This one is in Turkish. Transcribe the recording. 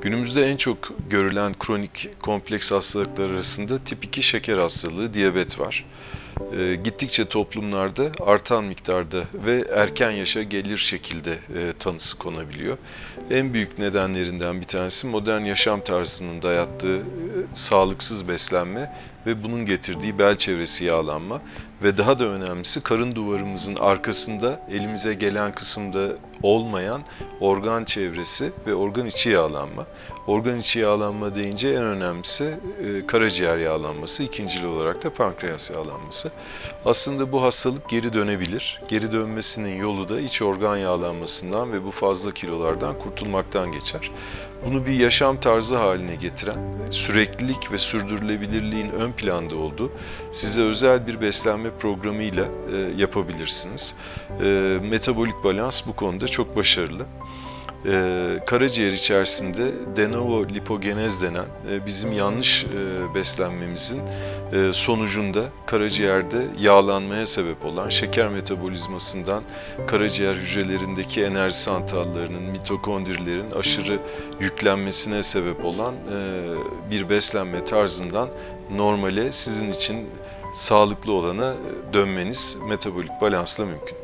Günümüzde en çok görülen kronik kompleks hastalıklar arasında tip 2 şeker hastalığı, diyabet var. Gittikçe toplumlarda artan miktarda ve erken yaşa gelir şekilde tanısı konabiliyor. En büyük nedenlerinden bir tanesi modern yaşam tarzının dayattığı sağlıksız beslenme ve bunun getirdiği bel çevresi yağlanma ve daha da önemlisi karın duvarımızın arkasında elimize gelen kısımda olmayan organ çevresi ve organ içi yağlanma. Organ içi yağlanma deyince en önemlisi karaciğer yağlanması, ikincil olarak da pankreas yağlanması. Aslında bu hastalık geri dönebilir. Geri dönmesinin yolu da iç organ yağlanmasından ve bu fazla kilolardan kurtulmaktan geçer. Bunu bir yaşam tarzı haline getiren, süreklilik ve sürdürülebilirliğin ön planda olduğu size özel bir beslenme programıyla yapabilirsiniz. Metabolik balans bu konuda çok başarılı. Karaciğer içerisinde de novo lipogenez denen bizim yanlış beslenmemizin sonucunda karaciğerde yağlanmaya sebep olan şeker metabolizmasından karaciğer hücrelerindeki enerji santrallerinin, mitokondrilerin aşırı yüklenmesine sebep olan bir beslenme tarzından normale, sizin için sağlıklı olana dönmeniz metabolik balansla mümkün.